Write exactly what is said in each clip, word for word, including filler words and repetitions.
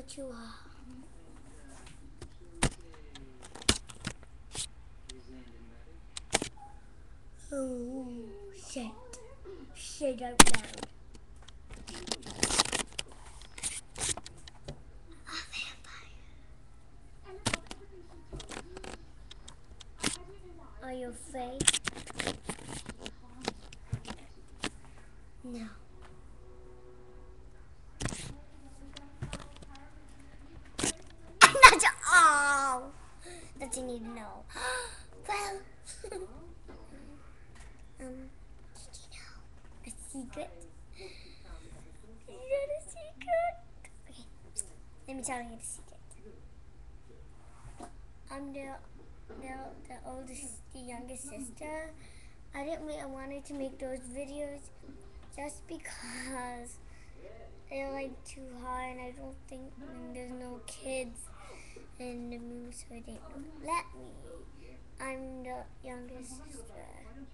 what you are. Oh, shit. Shit out loud. A vampire. Are you afraid? No. That's all that you need to know. Well, um, did you know a secret? Is that a secret? Okay, let me tell you the secret. I'm the, the, the oldest, the youngest sister. I didn't really, I wanted to make those videos just because they're like too hard and I don't think there's no kids in the movie, so they don't let me. I'm the youngest sister.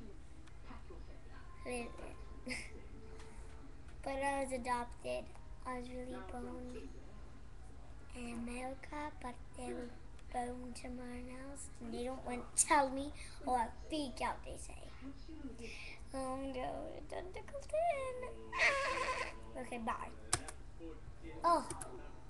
But I was adopted. I was really born in America, but they were born somewhere else, and they don't want to tell me, or I'll freak out, they say. Oh no, the tentacles in. Okay, bye. Oh.